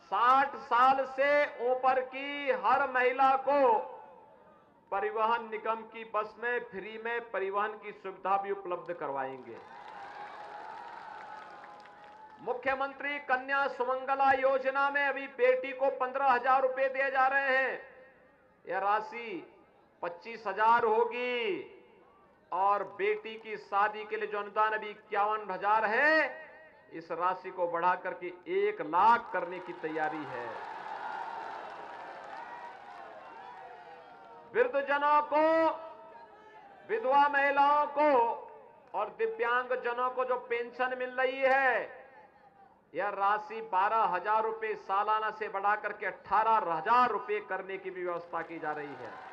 60 साल से ऊपर की हर महिला को परिवहन निगम की बस में फ्री में परिवहन की सुविधा भी उपलब्ध करवाएंगे। मुख्यमंत्री कन्या सुमंगला योजना में अभी बेटी को 15,000 रुपए दिए जा रहे हैं। यह राशि 25,000 होगी और बेटी की शादी के लिए जो अनुदान अभी 51,000 है, इस राशि को बढ़ा करके 1 लाख करने की तैयारी है। वृद्धजनों को, विधवा महिलाओं को और दिव्यांग जनों को जो पेंशन मिल रही है, यह राशि 12,000 रुपए सालाना से बढ़ाकर के 18,000 रुपए करने की भी व्यवस्था की जा रही है।